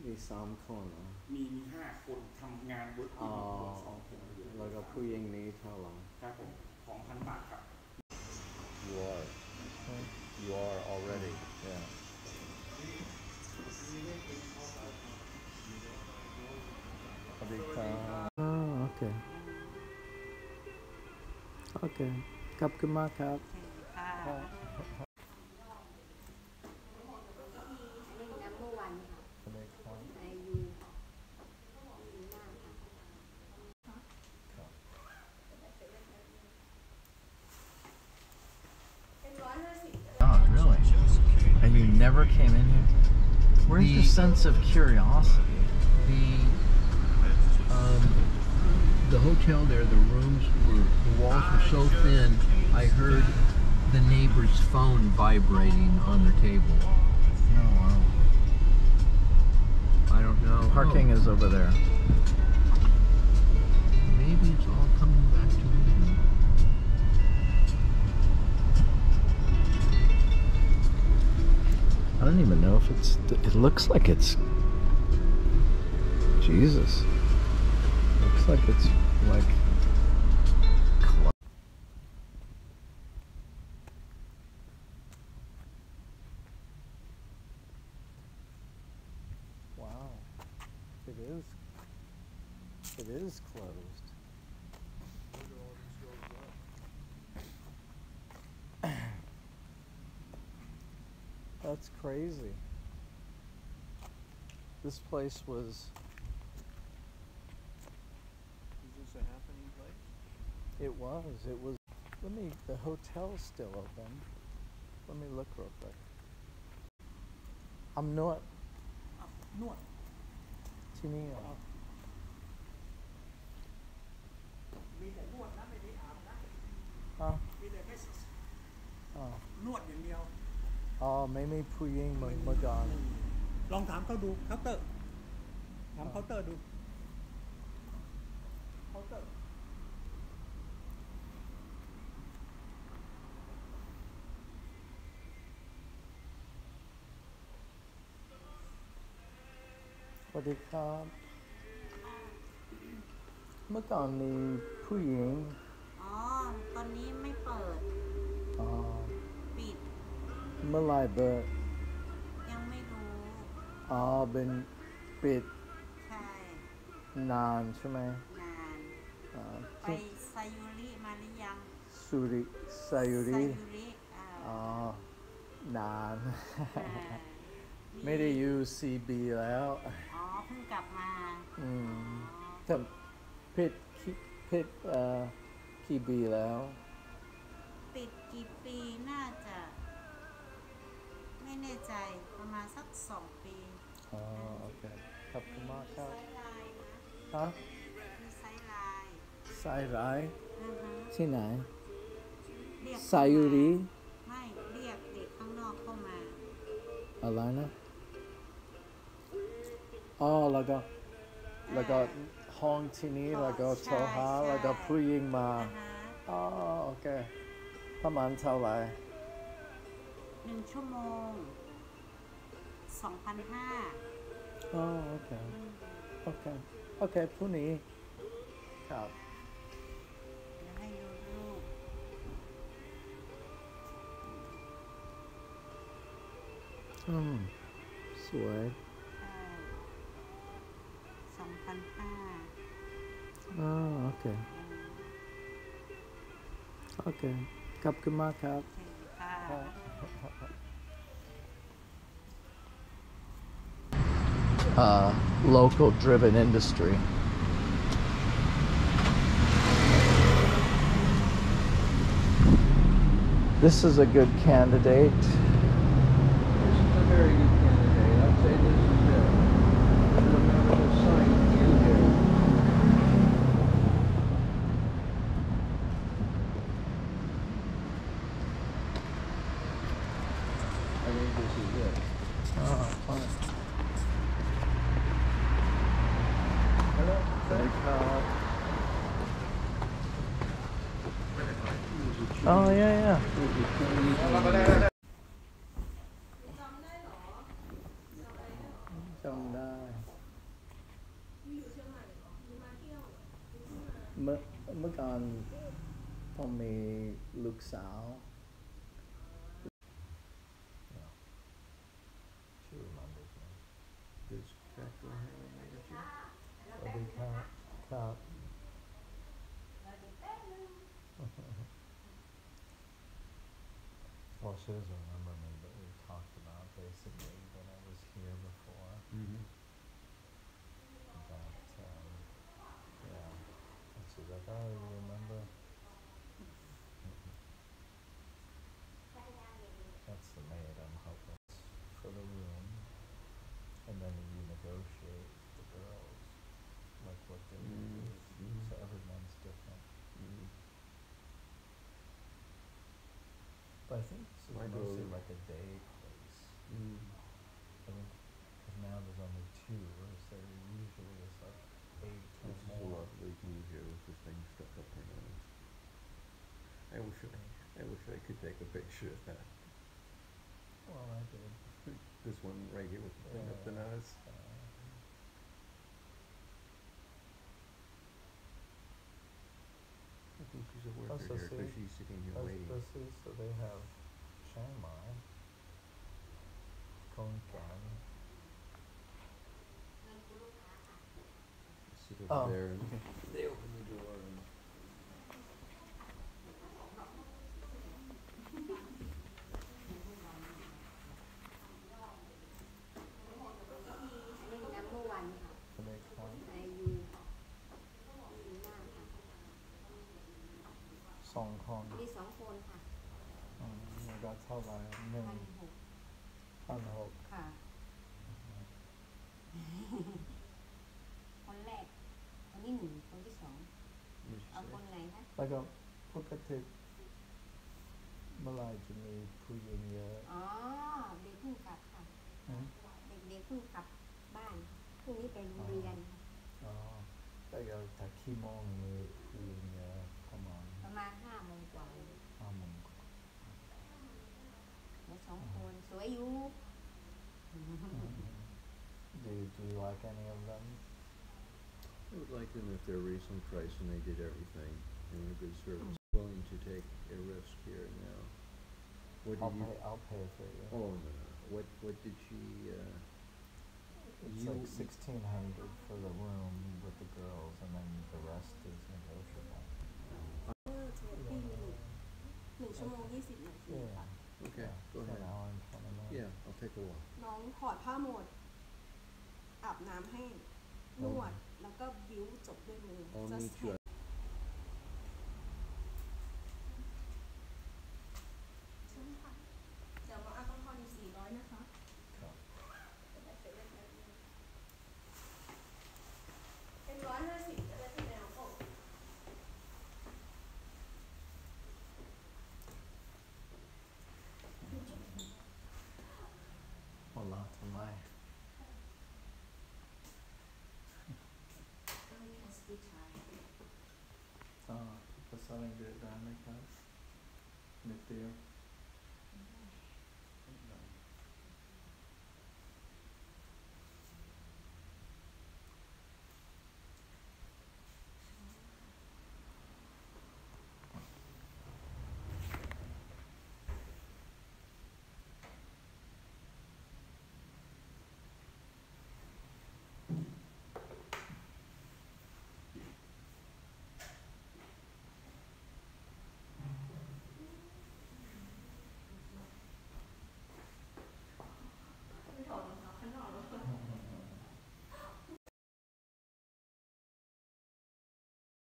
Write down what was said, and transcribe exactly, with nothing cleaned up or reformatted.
มีสามคนเหรอมีมีห้าคนทำงานบนที่สองคนแล้วก็ผู้หญิงนี้เท่าไหร่ครับผมของพันบาทครับ You are you are already yeah oh okay okay ขอบคุณมากครับ Oh, really? And you never came in here? Where's the, your sense of curiosity? The um, the hotel there, the rooms were, the walls were so thin, I heard the neighbor's phone vibrating on their table. Oh, wow. I don't know. Parking oh. is over there. Maybe it's all coming back to me. I don't even know if it's, it looks like it's, Jesus. Looks like it's like, wow, it is, it is closed. That's crazy. This place was... Is this a happening place? It was. It was... Let me... The hotel's still open. Let me look real quick. I'm not... นวดที่นี่เหรอมีแต่นวดนะไม่ได้อาบนะอ๋อมีแต่แค่อ๋อนวดอย่างเดียวอ๋อไม่มีผู้หญิงมามาก่อนลองถามเขาดูเคาน์เตอร์ถามเคาน์เตอร์ดูเคาน์เตอร์สวัสดีครับเมื่อก่อนมีผู้หญิงอ๋อตอนนี้ไม่เปิดอ๋อปิดเมื่อไรเปิดยังไม่รู้อ๋อเป็นปิดใช่นานใช่ไหมนานไปไซยูริมาหรือยังสุริไซยูริไซยูริอ๋อนานไม่ได้อยู่ซีบีแล้วอ๋อเพิ่งกลับมาอืมแต่ปิดปิดเอ่อกี่ปีแล้วปิดกี่ปีน่าจะไม่แน่ใจประมาณสักสองปีอ๋อโอเคขอบคุณมากครับไซลายนะฮะมีไซลายไซลายอือฮึที่ไหนเรียกไซยูริไม่เรียกเด็กข้างนอกเข้ามาอะไรนะอ๋อแล้วก็แล้วก็ห้องที่นี้แล้วก็โทรหาแล้วก็ผู้หญิงมาอ๋อโอเคประมาณเท่าไหร่หนึ่งชั่วโมงสองพันห้าอ๋อโอเคโอเคโอเคพรุ่งนี้ครับเดี๋ยวให้ดูรูปอืมสวยสองพันห้าอ๋อโอเคโอเคขอบคุณมากครับUh, local driven industry. This is a good candidate. This is a very good candidate. I'd say this is it. We'll have an assigned view here. I think this is it. Oh, fine. Oh yeah, yeah. จำได้เมื่อเมื่อก่อนผมมีลูกสาว She remembers me. Does Cracker have a manager? สวัสดีครับครับ Well, she doesn't remember me, but we talked about basically when I was here before. Mm-hmm. But, um, yeah. And she's like, oh, you remember? That's the maid, I'm hoping. For the room. And then you negotiate the girls, like what they Mm, need. mm. So everyone's different. Mm. But I think this is My mostly daughter- like a day place. Mm. I think, because now there's only two, whereas there usually is like eight or This is a more. lovely view here with this thing stuck up her nose. I wish I, I wish I could take a picture of that. Well, I did. This one right here with the thing up the Yeah. nose. Uh, I think she's a Oh, worker so here because see, she's sitting here Let's, waiting. let's see, so they have Chiang Mai, Khon Kaen. Sit over Oh, there and okay. they open the door and อันนี้น้ำเมื่อวันค่ะสวัสดีครับไอยูดีมากค่ะสองคนมีสองคนค่ะอืมแล้วก็เท่าไหร่หนึ่งพันหกพันหกค่ะ คนแรก คนที่หนึ่ง คนที่สอง what did she เอา say? คนไหนคะแล้วก็ปกติเมื่อไหรจะมีผู้หญิงเยอะอ๋อ เด็กเพิ่งกลับค่ะอืมเด็กๆเพิ่งกลับบ้านพรุ่งนี้ไปโรงเรียนค่ะอ๋อแล้วก็ถ้าขี้โมงมีผู้หญิงเยอะประมาณประมาณห้าโมงกว่าห้าโมงเหลือสองคน สวยอยู่ Do you, do you like any of them? I would like them if they're reasonable price and they did everything and were good service. Willing to take a risk here now. What I'll did you? pay. I'll pay for you. Oh no, no. What what did she? Uh, It's you- like sixteen hundred for the room with the girls, and then the rest is negotiable. หนึ่งชั่วโมงยี่สิบนาที Yeah. okay, Yeah, go it's ahead. An hour and twenty minutes. Yeah, I'll take a walk. น้องถอดผ้าหมด อาบน้ำให้นวด แล้วก็บิ้วจบด้วยมือ I'll Just meet you. hand ใช่ค่ะเดี๋ยวมาเอาต้องทอนอีกสี่ร้อยนะคะครับเป็นร้อยห้าสิบจะได้ที่แนวโอ้หัวเราะทำไม I can speak Thai อ่าภาษาอังกฤษได้ไหมครับนิดเดียว